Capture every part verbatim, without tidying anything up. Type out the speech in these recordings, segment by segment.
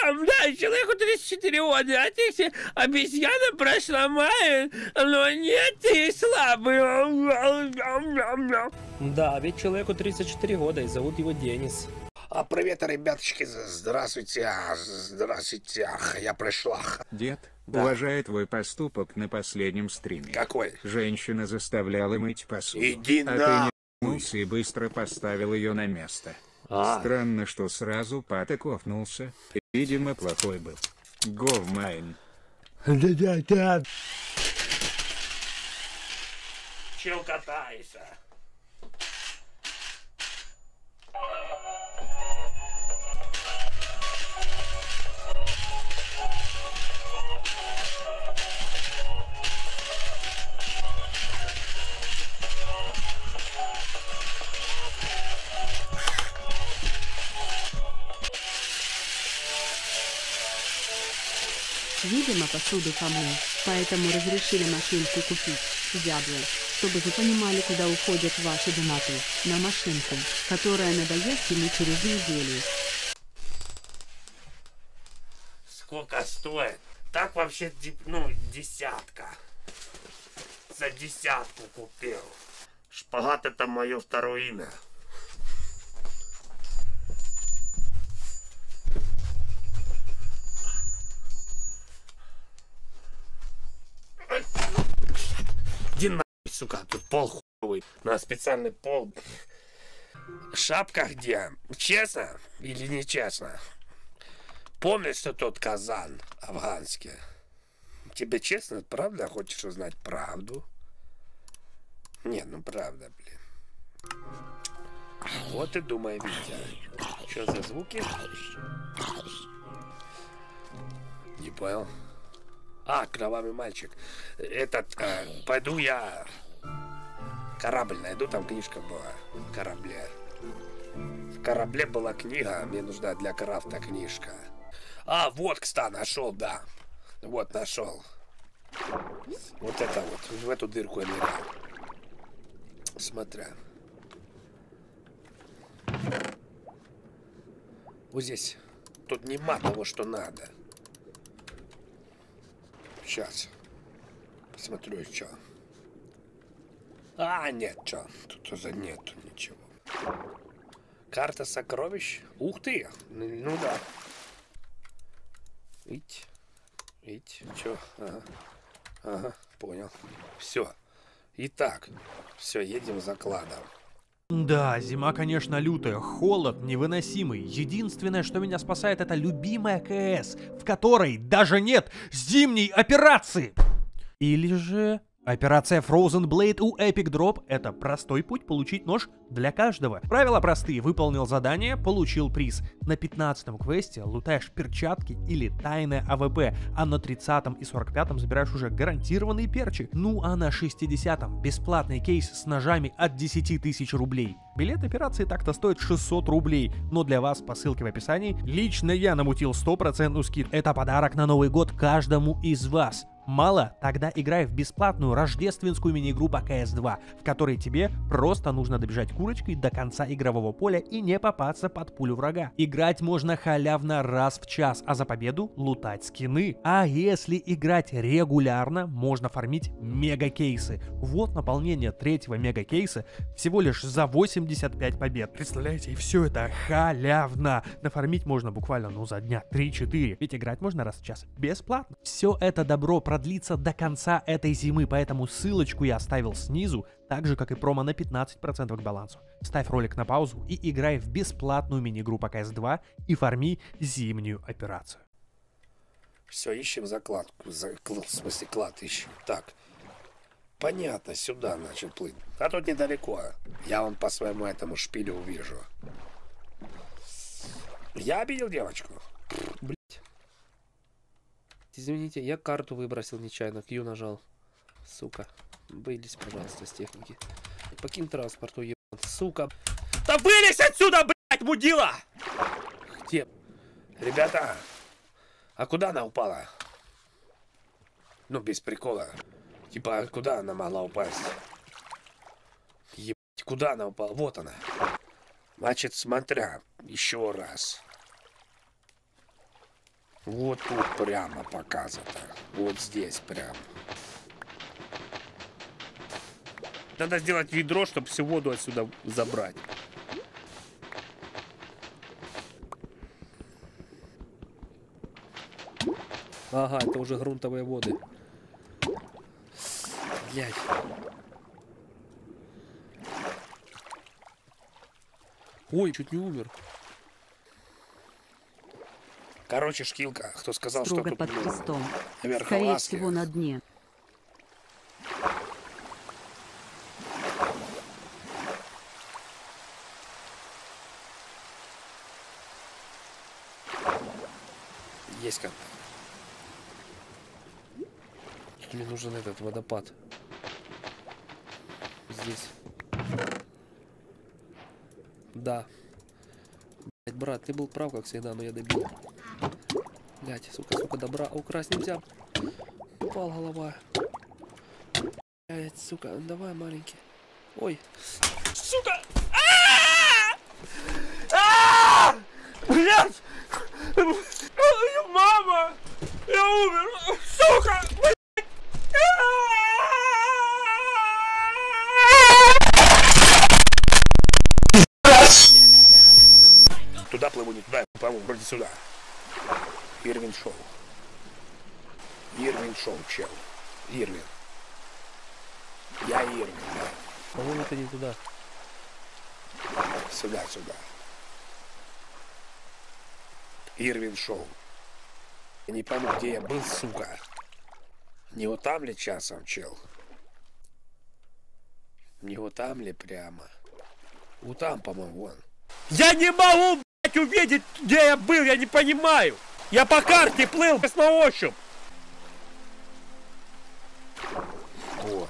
там, да, человеку тридцать четыре года, а ты все обезьяна прошла мая, но нет, ты слабый. Да, ведь человеку тридцать четыре года, и зовут его Денис. А, привет, ребяточки, здравствуйте, здравствуйте, ах, я пришла. Дед, Да. уважаю твой поступок на последнем стриме. Какой? Женщина заставляла мыть посуду. Иди а на... ты не ***нулся и быстро поставил ее на место. А. Странно, что сразу Патек офнулся. Видимо, плохой был. Go в майн. Да-да-да. Чел катайся. Видимо, посуду помыл, поэтому разрешили машинку купить, зябло, чтобы вы понимали, куда уходят ваши донаты, на машинку, которая надоест ему через неделю. Сколько стоит? Так вообще, ну, десятка. За десятку купил. Шпагат — это мое второе имя. Иди нахуй, сука, тут пол хуевый. На специальный пол. Шапка где? Честно или нечестно? Помнишь, что тот казан афганский? Тебе честно, правда, хочешь узнать правду? Не, ну правда, блин. Вот и думай, Витя. Что за звуки? Не понял. А, кровавый мальчик. Этот, э, пойду я корабль найду, там книжка была. В корабле. В корабле была книга, мне нужна для крафта книжка. А, вот, кстати, нашел, да. Вот, нашел. Вот это вот, в эту дырку я нырял. Смотря. Вот здесь. Тут нема того, что надо. Сейчас. Посмотрю, что. А, нет, что. Тут уже нету ничего. Карта сокровищ. Ух ты. Ну да. Ить. Ить. Чё? Ага. Ага, понял. Все. Итак. Все, едем за кладом. Да, зима, конечно, лютая, холод невыносимый. Единственное, что меня спасает, это любимая КС, в которой даже нет зимней операции. Или же операция Frozen Blade у Epic Drop — это простой путь получить нож для каждого. Правила простые: выполнил задание, получил приз. На пятнадцатом квесте лутаешь перчатки или тайное АВП, а на тридцатом и сорок пятом забираешь уже гарантированные перчи. Ну а на шестидесятом бесплатный кейс с ножами от десяти тысяч рублей. Билет операции так-то стоит шестьсот рублей, но для вас по ссылке в описании лично я намутил стопроцентную скидку. Это подарок на Новый год каждому из вас. Мало? Тогда играй в бесплатную рождественскую мини-игру по ка эс два, в которой тебе просто нужно добежать курочкой до конца игрового поля и не попасться под пулю врага. Играть можно халявно раз в час, а за победу лутать скины. А если играть регулярно, можно фармить мега-кейсы. Вот наполнение третьего мега-кейса всего лишь за восемьдесят пять побед. Представляете, и все это халявно. Нафармить можно буквально, ну, за дня три-четыре. Ведь играть можно раз в час бесплатно. Все это добро продлится до конца этой зимы, поэтому ссылочку я оставил снизу, так же, как и промо на пятнадцать процентов к балансу. Ставь ролик на паузу и играй в бесплатную мини-игру по ка эс два и фарми зимнюю операцию. Все, ищем закладку. Заклад, в смысле, клад ищем. Так. Понятно, сюда начал плыть. А тут недалеко. Я вон по своему этому шпилю увижу. Я обидел девочку. Блять. Извините, я карту выбросил нечаянно, Q нажал. Сука. Вылезь, пожалуйста, с техники. Покинь транспорту, ебан. Сука. Да вылезь отсюда, блядь, мудила! Где? Ребята, а куда она упала? Ну, без прикола. Типа, куда она могла упасть? Ебать, куда она упала? Вот она. Значит, смотря, еще раз. Вот тут прямо показано. Вот здесь прямо. Надо сделать ведро, чтобы всю воду отсюда забрать. Ага, это уже грунтовые воды. Блядь. Ой, чуть не умер. Короче, шкилка, кто сказал, Строго что под тут крестом. Скорее верхолазки. всего, на дне. Есть как. Мне нужен этот водопад. Здесь. Да. Блять, брат, ты был прав, как всегда, но я добил. Блять, сука, сука, добра украсть нельзя. Упал голова. Блять, сука, давай, маленький. Ой. Сука! Блять! Мама! Я умер! Сука! Туда плыву, не туда, по-моему, вроде сюда. Ирвин Шоу. Ирвин Шоу, чел. Ирвин. Я Ирвин, да. По-моему, это не туда. Сюда, сюда. Ирвин Шоу. Я не пойму, где я был, сука. Не вот там ли часом, чел? Не вот там ли прямо? Вот там, по-моему, вон. Я не могу, блядь, увидеть, где я был, я не понимаю. Я по карте плыл, на ощупь. О.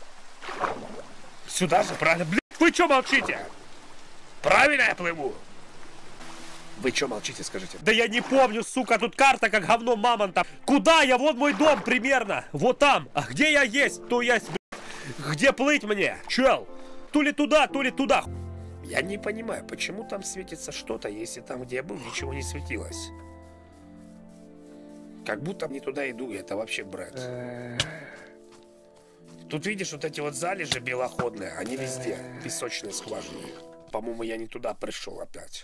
Сюда же, правильно? Блядь, вы что молчите? Правильно я плыву? Вы что молчите, скажите? Да я не помню, сука, тут карта как говно мамонта. Куда я? Вот мой дом примерно. Вот там. А где я есть, то есть, блядь. Где плыть мне? Чел? То ли туда, то ли туда. Я не понимаю, почему там светится что-то, если там, где я был, ничего не светилось. Как будто не туда иду, это вообще бред. Тут видишь, вот эти вот залежи белоходные, они везде, песочные скважины. По-моему, я не туда пришел опять.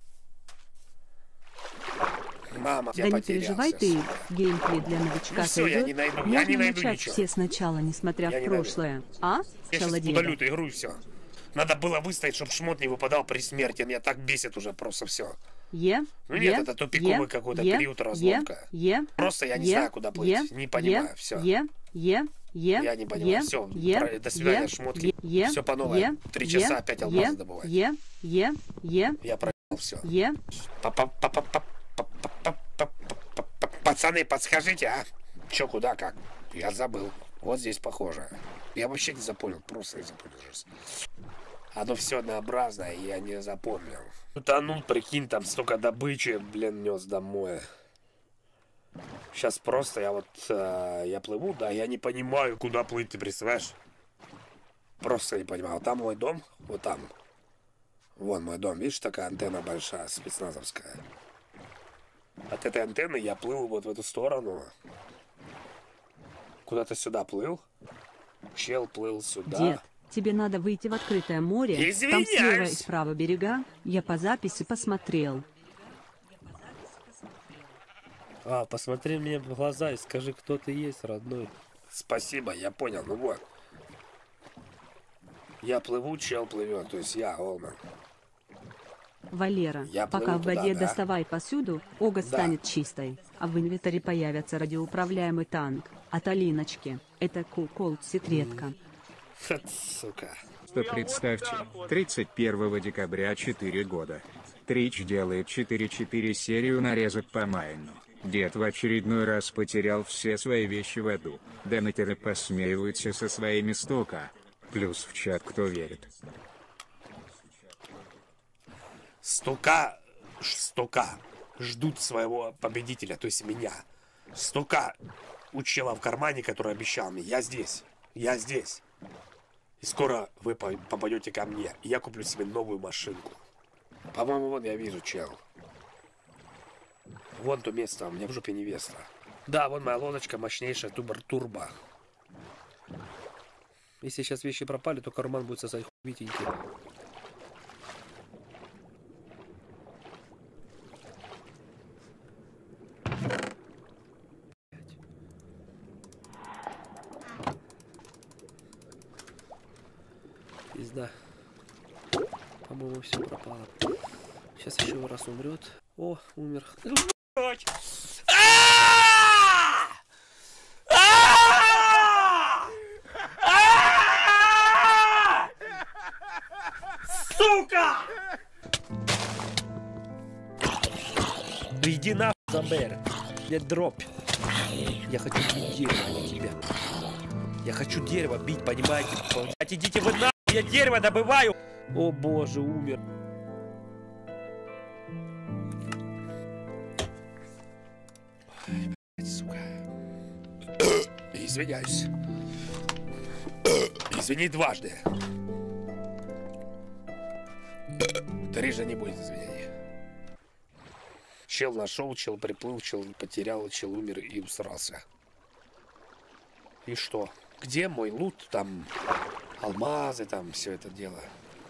Мама, Да я не переживай ты, сука. геймплей для новичка Ну всё, я сойдет. не найду, я Можно не найду начать ничего. все сначала, несмотря Я в не найду. прошлое. А? Я сейчас Челодеда. удалю эту игру и все. Надо было выстоять, чтобы шмот не выпадал при смерти. Меня так бесит уже просто все. Е, Ну е, нет, это тупиковый е, какой-то е, период е, разломка. е, Просто я не е, знаю, куда плыть. е, Не понимаю, е, все. Е, е, е, Я не понимаю, е, всё, е, про- до свидания, е, шмотки. е, Всё по новой. е, Три е, часа опять алмазы е, добывать. Е, е, е, Я проебал все. е. Пацаны, подскажите, а? Че, куда, как? Я забыл. Вот здесь похоже. Я вообще не запомнил, просто не запомнил. Оно все однообразное, и я не запомнил. Утонул, прикинь, там столько добычи, блин, нес домой. Сейчас просто я вот, э, я плыву, да, я не понимаю, куда плыть, ты представляешь? Просто не понимаю. Вот там мой дом, вот там. Вон мой дом, видишь, такая антенна большая, спецназовская. От этой антенны я плыл вот в эту сторону. Куда-то сюда плыл. Чел плыл сюда. Дед, тебе надо выйти в открытое море. Там Извиняюсь. слева и справа берега. Я по записи посмотрел. А, посмотри мне в глаза и скажи, кто ты есть, родной. Спасибо, я понял, ну вот. Я плыву, чел плывет, то есть я, Олман. Валера, Я пока плыву в воде туда, да. доставай посуду, ога Да. станет чистой, а в инвентаре появится радиоуправляемый танк от Алиночки. Это Ку-Колд секретка. Сука. Что представьте, тридцать первого декабря четыре года. Трич делает четыре четыре серию нарезок по Майну. Дед в очередной раз потерял все свои вещи в аду. Донатеры посмеиваются со своими стока. Плюс в чат кто верит. Стука, стука ждут своего победителя, то есть меня. Стука у чела в кармане, который обещал мне. Я здесь, я здесь. И скоро вы по- попадете ко мне, и я куплю себе новую машинку. По-моему, вот я вижу, чел. Вон то место, у меня в жопе невеста. Да, вон моя лодочка мощнейшая, тубар турбо. Если сейчас вещи пропали, то карман будет сосать хуевитенький. Пизда. По-моему, все пропало. Сейчас еще раз умрет. О, умер. Сука! Иди нахуй, Замбер. Я дробь. Я хочу бить дерево, а не тебя. Я хочу дерево бить, понимаете? Блять, идите вы нахуй, я дерево добываю. О боже, умер. Ой, блядь, сука. Извиняюсь. Извини дважды. Трижды не будет извинений. Чел нашел, чел приплыл, чел потерял, чел умер и усрался. И что? Где мой лут? Там алмазы, там все это дело.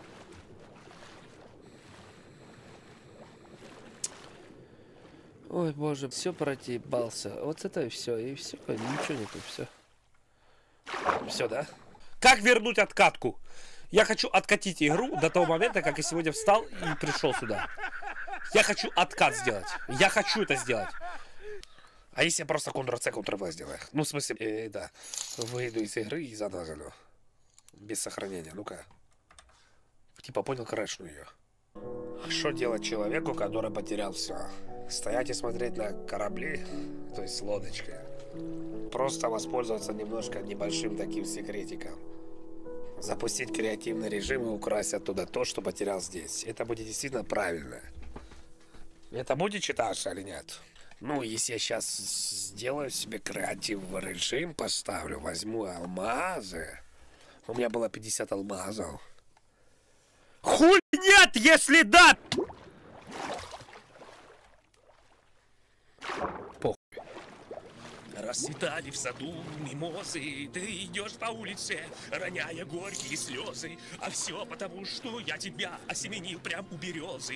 Ой, боже, все протебался. Вот это и все, и все, ничего нету, все. Все, да? Как вернуть откатку? Я хочу откатить игру до того момента, как я сегодня встал и пришел сюда. Я хочу откат сделать. Я хочу это сделать. А если я просто Ctrl-C, Ctrl-V сделаю? Ну, в смысле, э, да. Выйду из игры и заново заново. Без сохранения. Ну-ка. Типа понял, крашну ее. Что делать человеку, который потерял все? Стоять и смотреть на корабли, то есть с лодочкой. Просто воспользоваться немножко небольшим таким секретиком. Запустить креативный режим и украсть оттуда то, что потерял здесь. Это будет действительно правильно. Это будет читаться или нет? Ну, если я сейчас сделаю себе креативный режим, поставлю, возьму алмазы. У меня было пятьдесят алмазов. Хуй нет, если да! Похуй. Расцветали в саду мимозы, ты идешь по улице, роняя горькие слезы, а все потому, что я тебя осеменил прям у березы.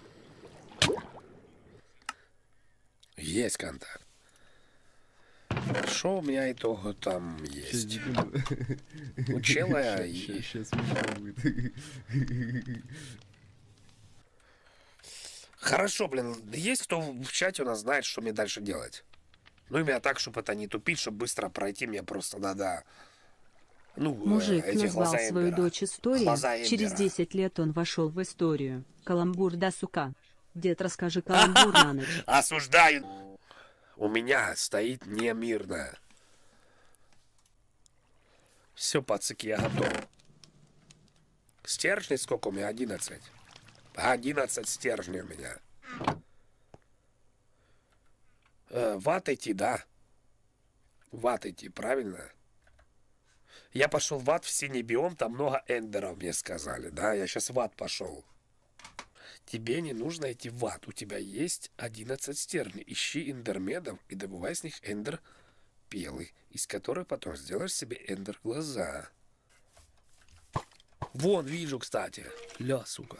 Есть контакт. Что у меня итого там есть? У чела и... Хорошо, блин, есть кто в чате у нас знает, что мне дальше делать? Ну, именно так, чтобы это не тупить, чтобы быстро пройти, мне просто надо... Ну, Мужик эти назвал глаза свою Эмбера. дочь История. Глаза Через Эмбера. десять лет он вошел в историю. Каламбур да сука. Дед, расскажи каламбур на ночь. Осуждаю. У меня стоит немирно. Все, пацаки, я готов. Стержней сколько у меня? одиннадцать. одиннадцать стержней у меня. Э, в ад идти, да. В ад идти, правильно? Я пошел в ад, в синий биом, там много эндеров, мне сказали, да? Я сейчас в ад пошел. Тебе не нужно идти в ад. У тебя есть одиннадцать стержней. Ищи эндермедов и добывай с них эндер пелы, из которой потом сделаешь себе эндер глаза. Вон, вижу, кстати. Ля, сука.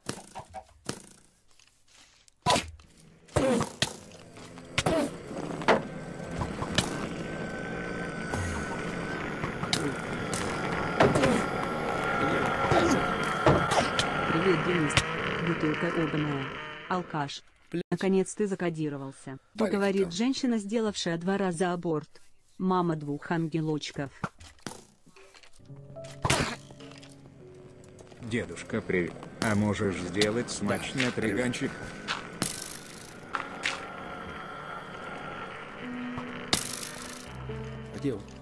Привет, Денис. Бутылка обаная. Алкаш. Наконец ты закодировался. Парень, Говорит да. женщина, сделавшая два раза аборт. Мама двух ангелочков. Дедушка, привет. А можешь сделать смачный отрыганчик? Где он?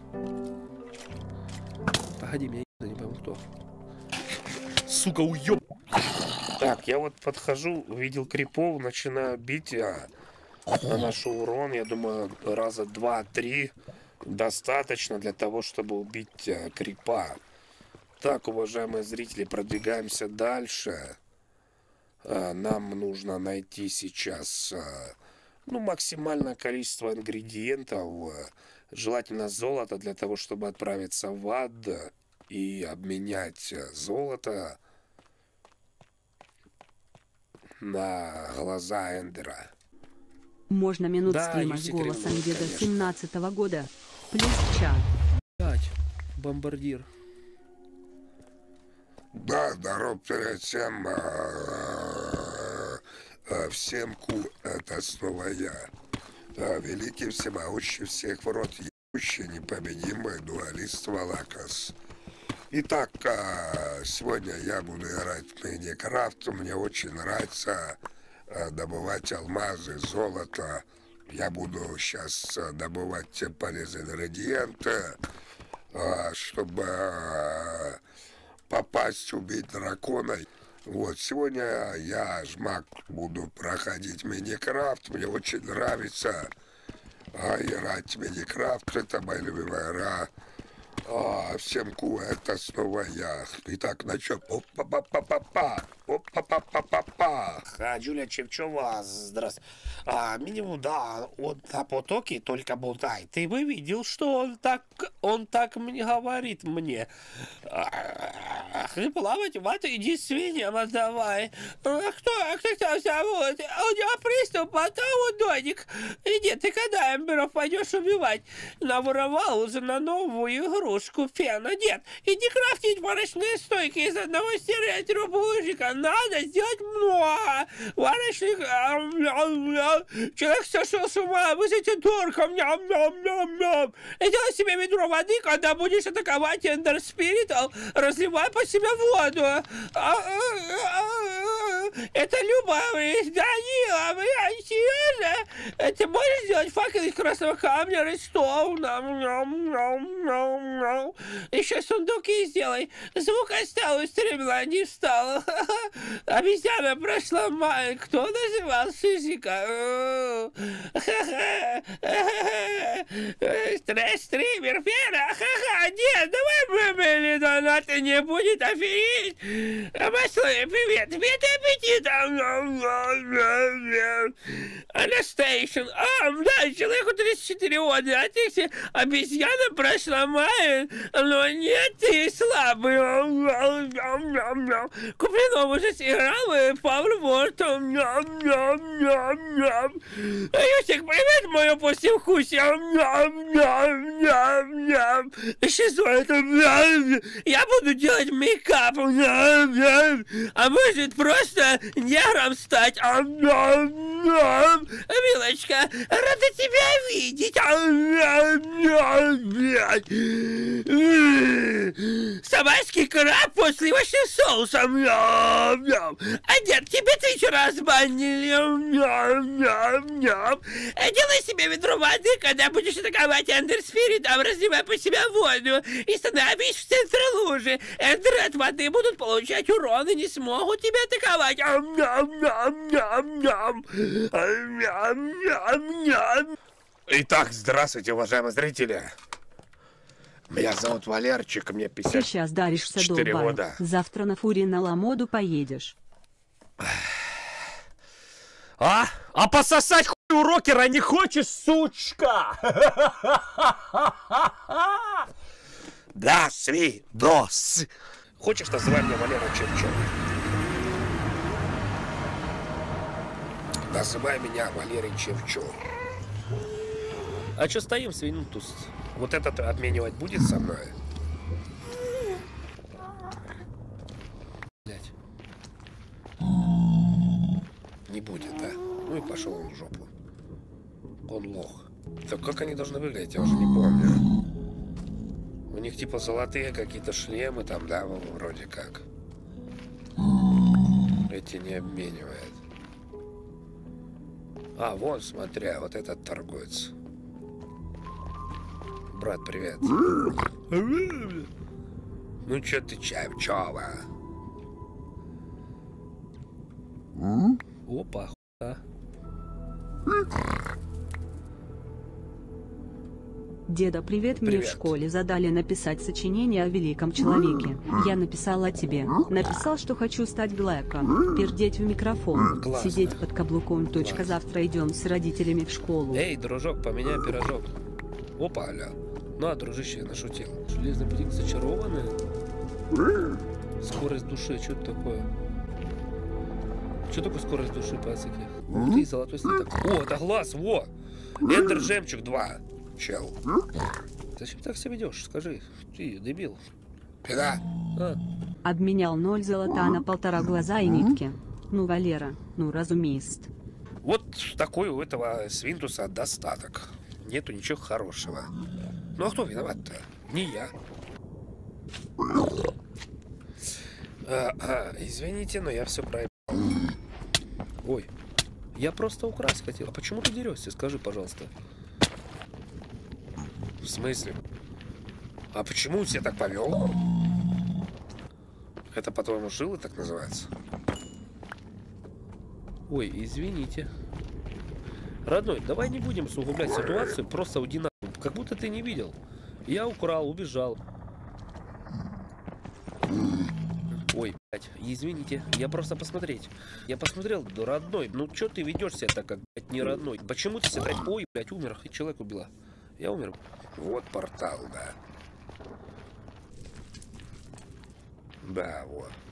Погоди, меня не пойму кто. Сука, уёб. Так, я вот подхожу, увидел крипов, начинаю бить, а, наношу урон. Я думаю, раза два-три достаточно для того, чтобы убить а, крипа. Так, уважаемые зрители, продвигаемся дальше. А, нам нужно найти сейчас... А, Ну, максимальное количество ингредиентов, желательно золото, для того, чтобы отправиться в ад и обменять золото на глаза Эндера. Можно минут Да, стрима есть с и голосом кривой, деда конечно. семнадцатого года. Плюс чат. Блять, бомбардир. Да, здоров перед всем. а, а, Всем ку, это снова я. А, Великий, всемогущий, всех в рот ебущий, непобедимый дуалист Валакас. Итак, а, сегодня я буду играть в Майнкрафт. Мне очень нравится а, добывать алмазы, золото. Я буду сейчас добывать те полезные ингредиенты, а, чтобы а, попасть, убить дракона. Вот, сегодня я, Жмак, буду проходить Майнкрафт. Мне очень нравится а, играть в Майнкрафт. Это моя любимая игра. А, всем ку, это снова я. Итак, начнем. Опа-па-па-па-па. Опа-па-па-па-па. А, Джулия Чевчова, здравствуй. А, минимум, да, он на потоке только болтай. Ты бы видел, что он так, он так мне говорит мне. Ты плавать в вату, иди свиньям отдавай. А кто, кто тебя зовут? У него приступ, а там удойник. Иди, ты когда Эмберов пойдешь убивать? Наворовал уже на новую игрушку фена. Нет, иди крафтить варочные стойки из одного стереотипа булыжника. Надо сделать много. Варочник... Человек сошел с ума, вызовите торком. Ням-ням-ням-ням. И делай себе ведро воды, когда будешь атаковать Эндер Спиритал. Разливай по себе воду. Это любовь. Данила, вы серьезно? Ты можешь сделать факел из красного камня, Редстоун? Еще сундуки сделай. Звук оставил, стремла не встал. Обезьяна прошла май. Кто называл Шизика? Стресс-стример, Фера. Ха-ха, нет, давай выбили донаты, не будет офигеть. Маслы, привет, привет, аппетита. Анастейшн. А, да, человеку тридцать четыре года, а ты все обезьяна прошла май. Но нет, ты слабый. Куплинов уже сыграл, Павел Вортон. Юсик, привет, мое послевкусие. Шизоид. Я буду делать мейкап. А может просто негром стать. Милочка, рада тебя видеть. Собачский краб после вашим соусом. А нет, тебе тысячу раз банили. Делай себе ведро воды, когда будешь атаковать Эндер Спиритом, разливай по себе воду и становись в центре лужи. Эндеры от воды будут получать урон и не смогут тебя атаковать. Итак, здравствуйте, уважаемые зрители. Меня зовут Валерчик, мне пятьдесят Сейчас даришься четыре долбая. года. Завтра на фуре на ламоду поедешь. А? А пососать хуй у рокера не хочешь, сучка? Да, свидос. Хочешь, называй меня Валера Чевчев? Называй меня Валерий Чевчев. А чё стоим, свинутус? Вот этот обменивать будет со мной? Блять. Не будет, да? Ну и пошел он в жопу. Он лох. Так как они должны выглядеть, я уже не помню. У них типа золотые какие-то шлемы там, да, вроде как. Эти не обменивают. А, вон, смотря, вот этот торговец. Брат, привет. Ну чё ты, Чевчова? Опа, а? Деда, привет, мне в Привет. школе задали написать сочинение о великом человеке. Я написал о тебе. Написал, что хочу стать Блэком. Пердеть в микрофон. Классно. Сидеть под каблуком. Точка. Класс. Завтра идем с родителями в школу. Эй, дружок, поменяй пирожок. Опа, аля. На, дружище, я нашутил. Железный ботинок зачарованный. Скорость души, что это такое? Что такое скорость души, пацаки? Ух ты, золотой слиток. О, это глаз, во! Эндер Жемчуг два. Чел. Зачем так себя ведешь? Скажи. Ты, дебил. Пера. А, Обменял ноль золота на полтора глаза и нитки. Ну, Валера, ну, разумеет. вот такой у этого свинтуса достаток. Нету ничего хорошего. Ну а кто виноват-то? Не я. А, а, извините, но я все проебал. Ой, я просто украсть хотел. А почему ты дерешься? Скажи, пожалуйста. В смысле? А почему он себя так повел? Это, по-твоему, жилы так называется? Ой, извините. Родной, давай не будем усугублять ситуацию, просто уйди на... Как будто ты не видел. Я украл, убежал. Ой, блядь, извините, я просто посмотреть. Я посмотрел, родной, ну чё ты ведешь себя так, как, блядь, не родной? Почему ты себя так... Ой, блядь, умер, и человек убила. Я умер. Вот портал, да. Да, вот.